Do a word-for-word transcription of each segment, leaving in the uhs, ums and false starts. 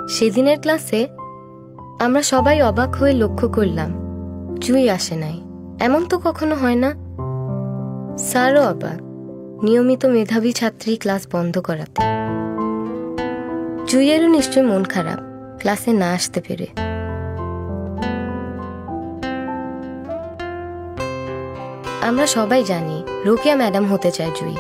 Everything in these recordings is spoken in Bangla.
সেদিনের ক্লাসে আমরা সবাই অবাক হয়ে লক্ষ্য করলাম জুই আসে নাই। এমন তো কখনো হয় না। স্যারও অবাক, নিয়মিত মেধাবী ছাত্রী ক্লাস বন্ধ করাতে। জুইয়েরও নিশ্চয় মন খারাপ ক্লাসে না আসতে পেরে। আমরা সবাই জানি রোকেয়া ম্যাডাম হতে চায় জুই।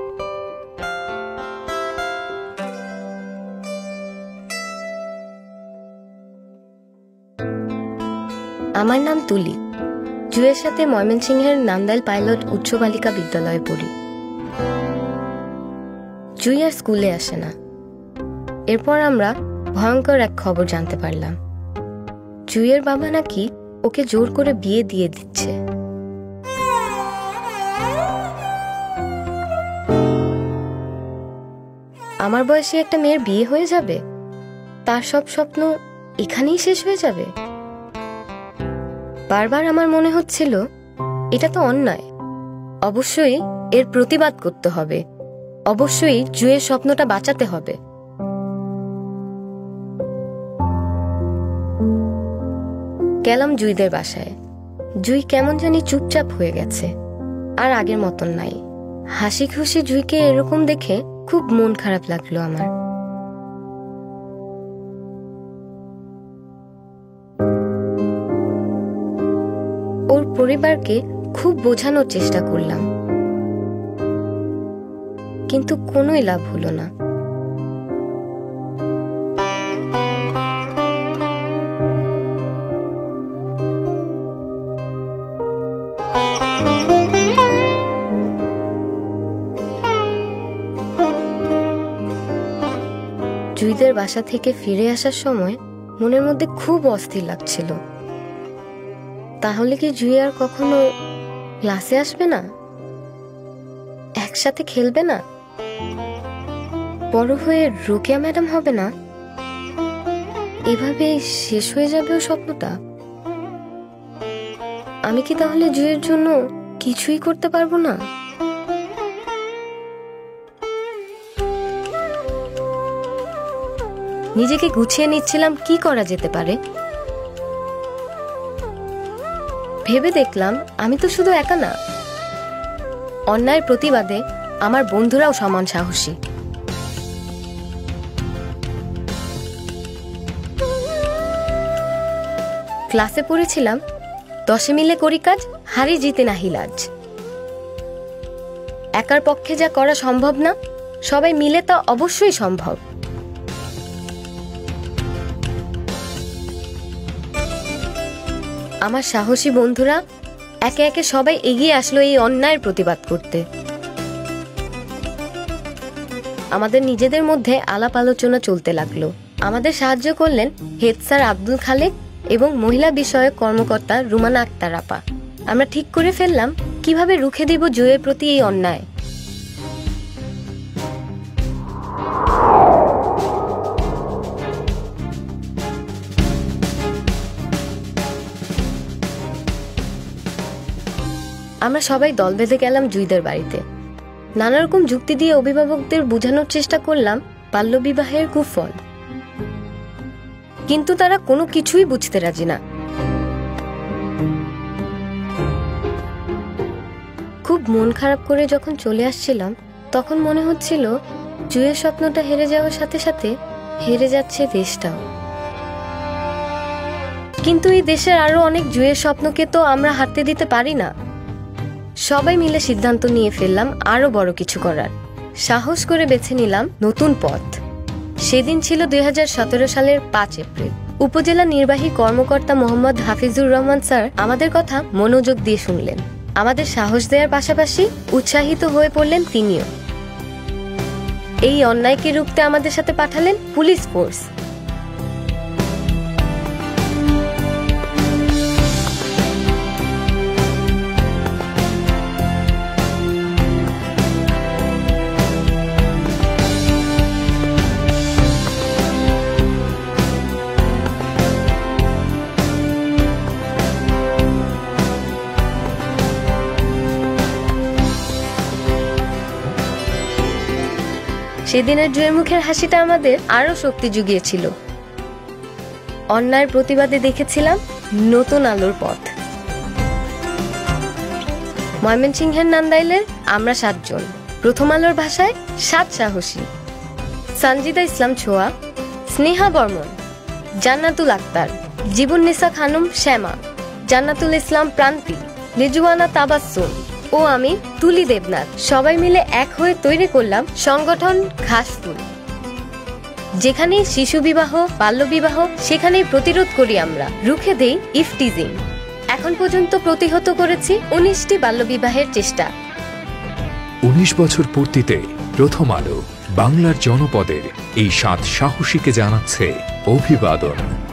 আমার নাম তুলি। জুইয়ের সাথে ময়মনসিংহের নান্দাইল পাইলট উচ্চ বালিকা বিদ্যালয়ে পড়ি। জুই আর স্কুলে আসে না। এরপর আমরা ভয়ঙ্কর এক খবর জানতে পারলাম, জুইয়ের বাবা নাকি ওকে জোর করে বিয়ে দিয়ে দিচ্ছে। আমার বয়সী একটা মেয়ের বিয়ে হয়ে যাবে, তার সব স্বপ্ন এখানেই শেষ হয়ে যাবে। বারবার আমার মনে হচ্ছিল এটা তো অন্যায়, অবশ্যই এর প্রতিবাদ করতে হবে, অবশ্যই জুইয়ের স্বপ্নটা বাঁচাতে হবে। গেলাম জুইদের বাসায়। জুই কেমন জানি চুপচাপ হয়ে গেছে, আর আগের মতন নাই। হাসি খুশি জুইকে এরকম দেখে খুব মন খারাপ লাগলো আমার। ওর পরিবারকে খুব বোঝানোর চেষ্টা করলাম, কিন্তু কোনোই লাভ হলো না। জুইদের বাসা থেকে ফিরে আসার সময় মনের মধ্যে খুব অস্থির লাগছিল। তাহলে কি জুই আর কখনো ক্লাসে আসবে না? একসাথে খেলবে না? বড় হয়ে রোকেয়া ম্যাডাম হবে না? এভাবে শেষ হয়ে যাবে ও স্বপ্নটা। আমি কি তাহলে জুইয়ের জন্য কিছুই করতে পারবো না? নিজেকে গুছিয়ে নিচ্ছিলাম কি করা যেতে পারে। ভেবে দেখলাম আমি তো শুধু একা না, অন্যায়ের প্রতিবাদে আমার বন্ধুরাও সমান সাহসী। ক্লাসে পড়েছিলাম দশে মিলে করি কাজ, হারি জিতে নাহি লাজ। একার পক্ষে যা করা সম্ভব না, সবাই মিলে তা অবশ্যই সম্ভব। আমার সাহসী বন্ধুরা একে একে সবাই এগিয়ে আসলো এই অন্যায়ের প্রতিবাদ করতে। আমাদের নিজেদের মধ্যে আলাপ আলোচনা চলতে লাগলো। আমাদের সাহায্য করলেন হেড স্যার আব্দুল খালেক এবং মহিলা বিষয়ক কর্মকর্তা রুমানা আক্তার আপা। আমরা ঠিক করে ফেললাম কিভাবে রুখে দিব জুইয়ের প্রতি এই অন্যায়। আমরা সবাই দল বেঁধে গেলাম জুইদের বাড়িতে। নানা রকম যুক্তি দিয়ে অভিভাবকদের বোঝানোর চেষ্টা করলাম বাল্যবিবাহের কুফল, কিন্তু তারা কোনো কিছুই বুঝতে রাজি না। খুব মন খারাপ করে যখন চলে আসছিলাম, তখন মনে হচ্ছিল জুইয়ের স্বপ্নটা হেরে যাওয়ার সাথে সাথে হেরে যাচ্ছে দেশটাও। কিন্তু এই দেশের আরো অনেক জুইয়ের স্বপ্নকে তো আমরা হারতে দিতে পারি না। সবাই মিলে সিদ্ধান্ত নিয়ে ফেললাম আরো বড় কিছু করার। সাহস করে বেছে নিলাম নতুন পথ। সেদিন ছিল দুই হাজার সতেরো সালের পাঁচ এপ্রিল। উপজেলা নির্বাহী কর্মকর্তা মোহাম্মদ হাফিজুর রহমান স্যার আমাদের কথা মনোযোগ দিয়ে শুনলেন। আমাদের সাহস দেওয়ার পাশাপাশি উৎসাহিত হয়ে পড়লেন তিনিও। এই অন্যায়কে রুখতে আমাদের সাথে পাঠালেন পুলিশ ফোর্স। সেদিনের জুয়ের মুখের হাসিটা আমাদের আরো শক্তি জুগিয়েছিল। অন্যায়ের প্রতিবাদে দেখেছিলাম নতুন আলোর পথ। ময়মনসিংহের নান্দাইলের আমরা সাতজন, প্রথম আলোর ভাষায় সাত সাহসী। সঞ্জিদা ইসলাম ছোয়া, স্নেহা বর্মন, জান্নাতুল আক্তার, জীবননিসা খানম শ্যামা, জান্নাতুল ইসলাম প্রান্তি, রিজওয়ানা তাবাসসুম ও আমি তুলি দেবনাথ সবাই মিলে এক হয়ে তৈরি করলাম সংগঠন ঘাসফুল। যেখানেই শিশু বিবাহ, বাল্য বিবাহ, সেখানেই প্রতিরোধ করি আমরা, রুখে দেই ইফটিজিং। এখন পর্যন্ত প্রতিহত করেছি উনিশটি বাল্যবিবাহের চেষ্টা। উনিশ বছর পূর্তিতে প্রথম আলো বাংলার জনপদের এই সাত সাহসীকে জানাচ্ছে অভিবাদন।